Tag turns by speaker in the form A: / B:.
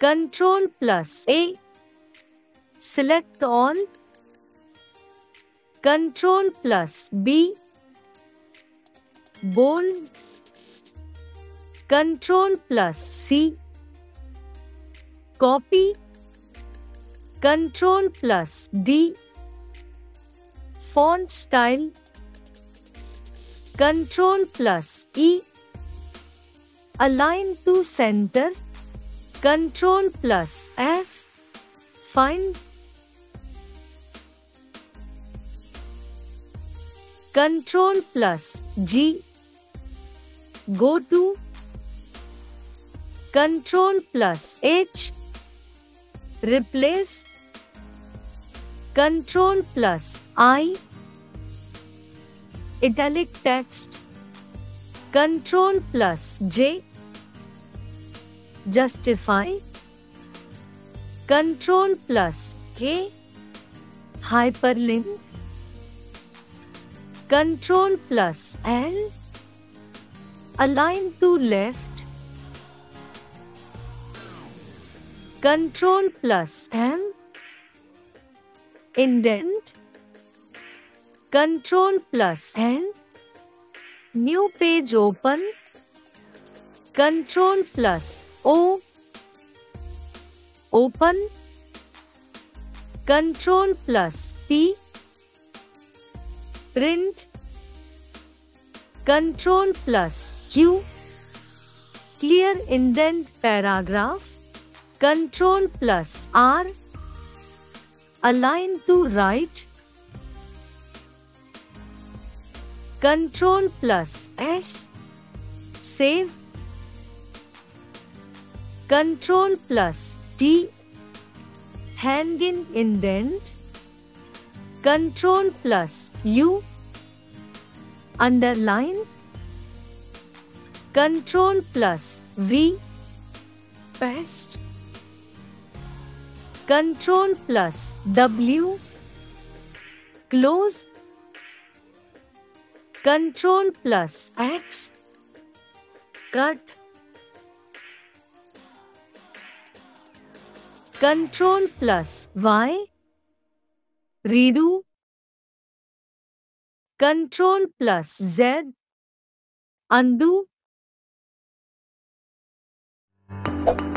A: Ctrl plus A. Select all. Ctrl plus B. Bold. Ctrl plus C. Copy. Ctrl plus D. Font style. Ctrl plus E. Align to center. Ctrl plus F. Find. Ctrl plus G. Go to. Ctrl plus H. Replace. Ctrl plus I. Italic text. Ctrl plus J. Justify. Ctrl plus K. Hyperlink. Ctrl plus L. Align to left. Ctrl plus M. Indent. Ctrl plus N. New page open. Ctrl plus O. Open. Ctrl plus P. Print. Ctrl plus Q. Clear indent paragraph. Ctrl plus R. Align to right. Ctrl plus S. Save. Ctrl plus T. Hand in indent. Ctrl plus U. Underline. Ctrl plus V. Paste. Ctrl plus W. Close. Ctrl plus X. Cut. Ctrl plus Y. Redo. Ctrl plus Z. Undo.